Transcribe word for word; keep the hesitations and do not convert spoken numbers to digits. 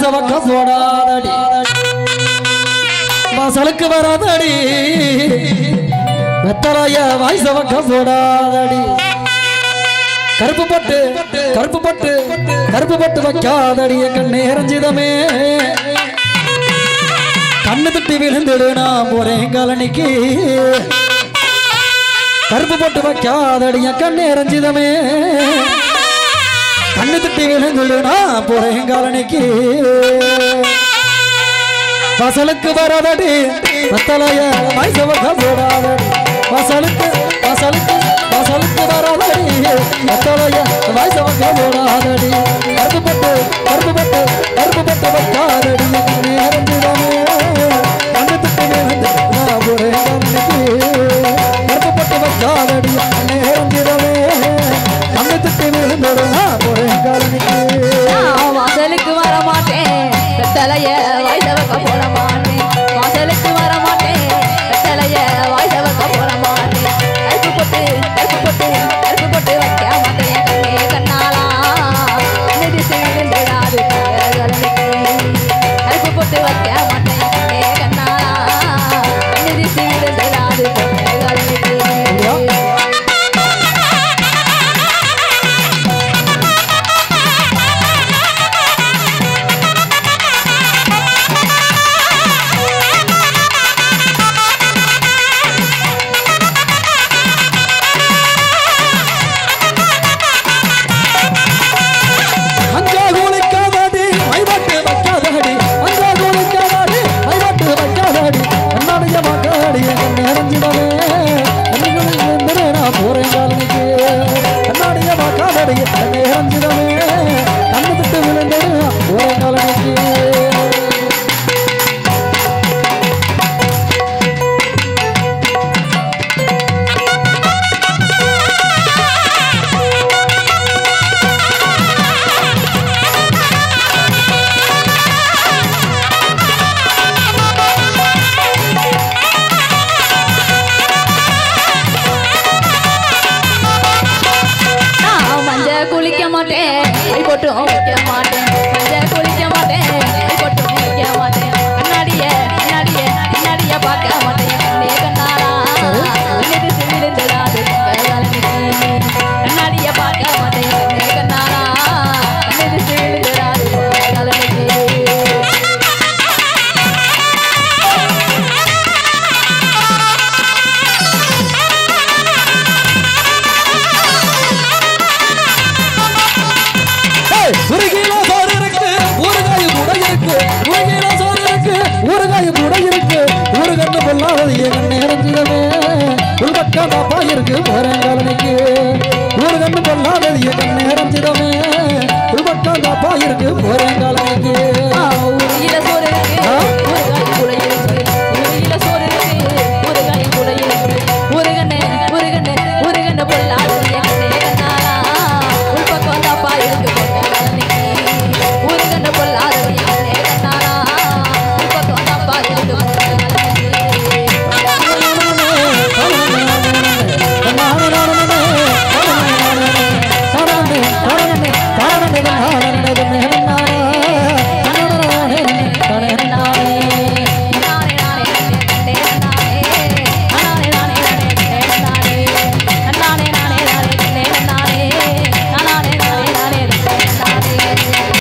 வாய்சவக்க போடாதடி வாசலுக்கு வராதடி வெத்தலைய வாய்சவக்க போடாதடி கருப்பு பட்டு கருப்பு பட்டு கருப்பு பட்டு வைக்காதடி கண்ணு எரஞ்சிதமே கண்ணு தட்டி விழுந்துடு நான் போறேன் கலனிக்கு கருப்பு பட்டு வைக்காதடி கண்ணு எரஞ்சிதமே கண்ணு தட்டி விழுந்துடு நான் போறேன் கலனிக்கு வாசலுக்கு வராதடி வெத்தலைய வாய்சவக்க போடாதடி வாசலுக்கு வாசலுக்கு வாசலுக்கு வராதடி வெத்தலைய வாய்சவக்க போடாதடி கருப்பு பட்டு கருப்பு பட்டு கருப்பு பட்டு வைக்காதடி நேரந்திடமே